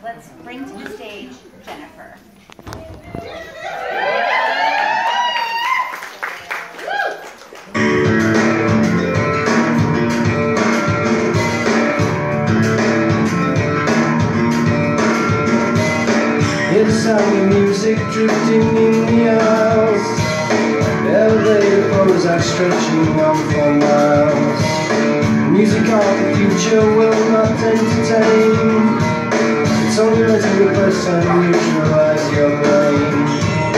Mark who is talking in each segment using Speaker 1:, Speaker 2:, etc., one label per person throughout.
Speaker 1: let's bring to the stage Jennifer.
Speaker 2: Hear the sound of music drifting in the aisles. Elevator pose are stretching on for miles. Music of the future will not entertain. It's only letting the first time neutralize your brain.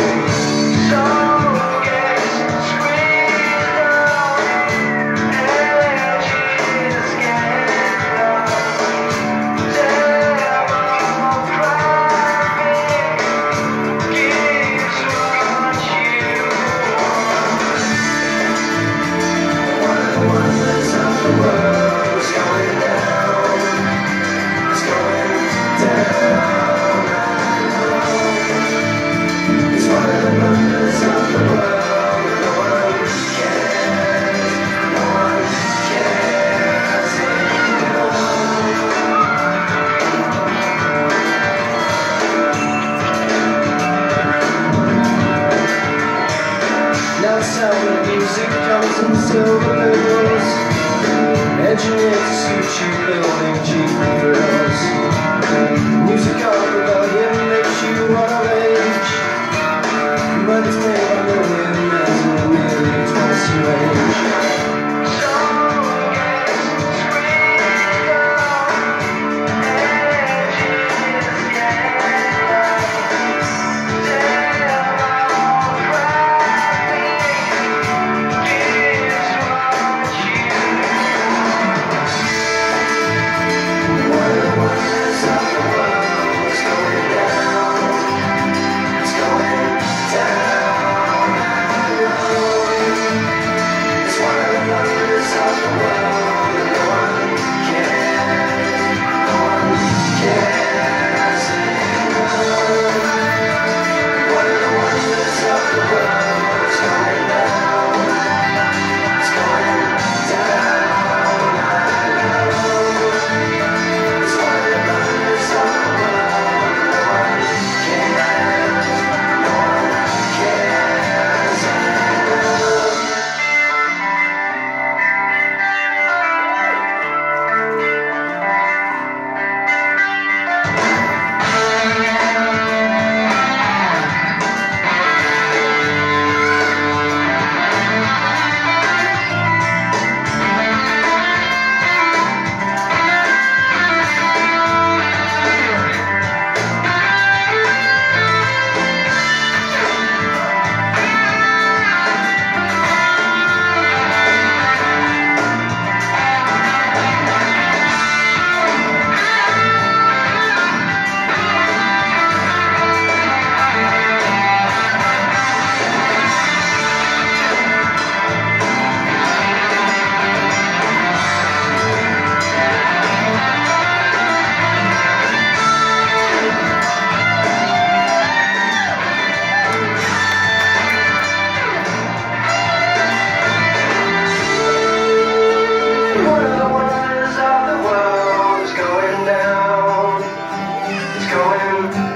Speaker 2: Sound of music comes in silver bills. Engineers suit you building cheap thrills. Music of rebellion makes you want to rage, but it's made by millionaires and nearly twice your age. Going